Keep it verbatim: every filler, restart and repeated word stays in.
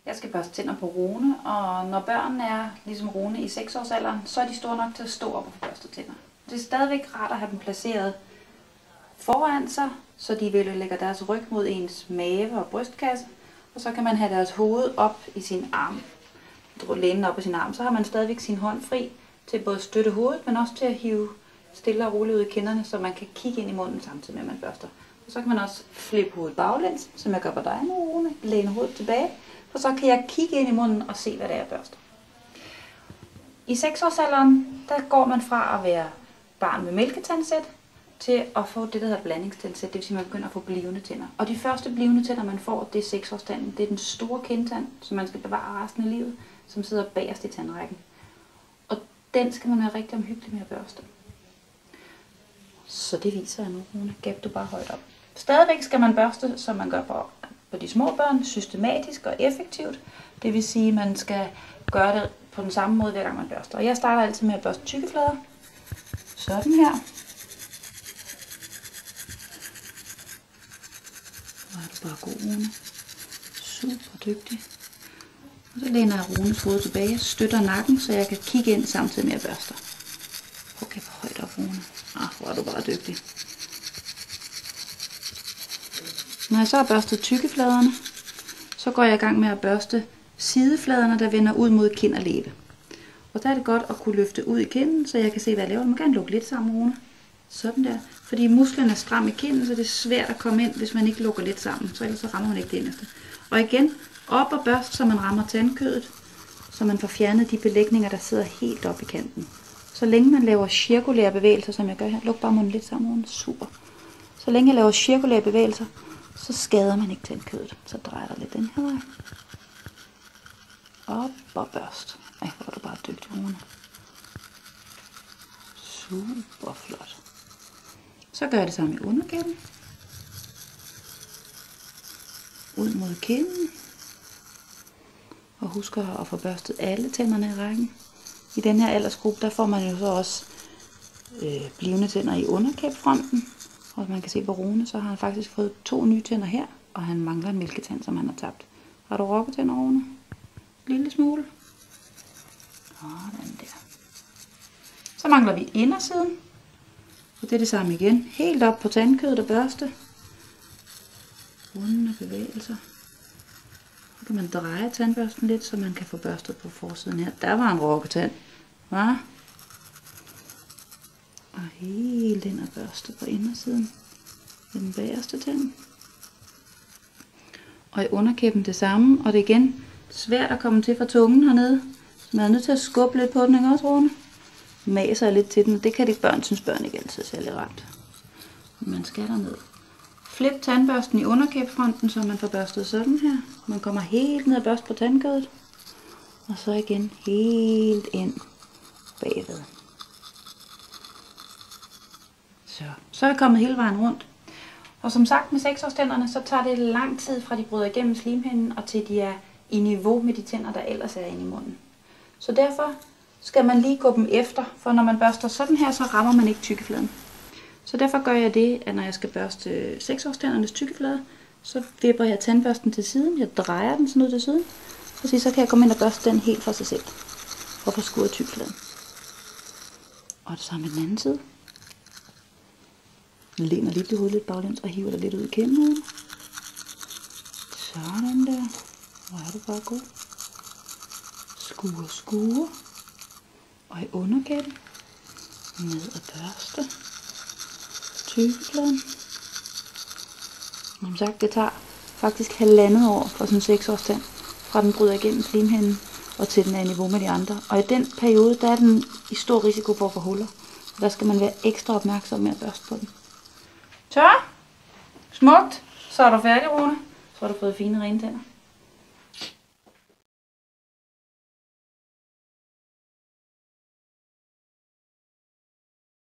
Jeg skal børste tænder på Rune, og når børnene er ligesom Rune i seks års alderen, så er de store nok til at stå op og få børstet tænder. Det er stadigvæk rart at have dem placeret foran sig, så de vil lægge deres ryg mod ens mave og brystkasse, og så kan man have deres hoved op i sin arm. Lænen op i sin arm, så har man stadigvæk sin hånd fri til både at støtte hovedet, men også til at hive stille og roligt ud i kinderne, så man kan kigge ind i munden samtidig med, at man børster. Og så kan man også flippe hovedet baglæns, som jeg gør på dig nu, Rune. Læne hovedet tilbage, for så kan jeg kigge ind i munden og se, hvad det er, jeg børster. I seks års alderen, der går man fra at være barn med mælketandsæt til at få det, der hedder blandingstandsæt, det vil sige, at man begynder at få blivende tænder. Og de første blivende tænder, man får, det er seks årstanden. Det er den store kindtand, som man skal bevare resten af livet, som sidder bagerst i tandrækken. Og den skal man være rigtig omhyggelig med at børste. Så det viser jeg nu, Rune. Gab du bare højt op. Stadigvæk skal man børste, som man gør på, på de små børn, systematisk og effektivt. Det vil sige, at man skal gøre det på den samme måde, hver gang man børster. Og jeg starter altid med at børste tykkeflader. Sådan her. Hvor er du bare god, Rune. Super dygtig. Og så læner jeg Runes hoved tilbage, støtter nakken, så jeg kan kigge ind samtidig med at børste. Okay, hvor højt op, Rune. Ah, hvor er du bare dygtig. Når jeg så har børstet tykkefladerne, så går jeg i gang med at børste sidefladerne, der vender ud mod kind og læbe. Og der er det godt at kunne løfte ud i kinden, så jeg kan se, hvad jeg laver. Man kan lukke lidt sammen, Rune. Sådan der. Fordi musklen er stram i kinden, så det er svært at komme ind, hvis man ikke lukker lidt sammen. Så ellers så rammer man ikke det inderste. Og igen, op og børst, så man rammer tandkødet, så man får fjernet de belægninger, der sidder helt op i kanten. Så længe man laver cirkulære bevægelser, som jeg gør her, luk bare munden lidt sammen, super. Så længe jeg laver cirkulære bevægelser, så skader man ikke tandkødet. Så drejer der lidt den her vej. Op og børst. Ej, hvor er du bare dygtig, Rune. Super flot. Så gør jeg det samme i underkæben. Ud mod kinden. Og husk at få børstet alle tænderne i rækken. I den her aldersgruppe, der får man jo så også øh, blivende tænder i underkæbfronten. Og man kan se på Rune, så har han faktisk fået to nye tænder her, og han mangler en mælketand, som han har tabt. Har du rokketænder, Rune? En lille smule. Sådan der. Så mangler vi indersiden. Og det er det samme igen. Helt op på tandkødet og børste. Rundende bevægelser. Så kan man dreje tandbørsten lidt, så man kan få børstet på forsiden her. Der var en rokketand. Hva? Og helt ind og børste på indersiden. Den bagerste tand. Og i underkæben det samme. Og det er igen svært at komme til fra tungen hernede. Så man er nødt til at skubbe lidt på den, ikke også, Rune? Maser lidt til den, og det kan de børn, synes børn ikke altid er særlig rart. Man skal derned. Flip tandbørsten i underkæbfronten, så man får børstet sådan her. Man kommer helt ned og børste på tandkødet. Og så igen helt ind bagved. Så, så er jeg kommet hele vejen rundt. Og som sagt med seksårstænderne, så tager det lang tid fra de bryder igennem slimhinden, og til de er i niveau med de tænder, der ellers er inde i munden. Så derfor skal man lige gå dem efter, for når man børster sådan her, så rammer man ikke tykkefladen. Så derfor gør jeg det, at når jeg skal børste seksårstændernes tykkeflade, så vipper jeg tandbørsten til siden, jeg drejer den sådan ud til siden, og så kan jeg komme ind og børste den helt for sig selv, og få skuret tykkefladen. Og det samme med den anden side. Jeg læner lige det hovedet lidt baglæns og hiver det lidt ud i kinden. Sådan der. Hvor er du bare god. Skure, skure. Og i underkæben. Ned og børste. Tykkefladen. Som sagt, det tager faktisk halvandet år for sådan en seksårstand, fra den bryder igennem slimhinden og til den er i niveau med de andre. Og i den periode, der er den i stor risiko for at få huller. Og der skal man være ekstra opmærksom med at børste på den. Tør. Smukt. Så er du færdig, Rune. Så har du fået fine rene tænder.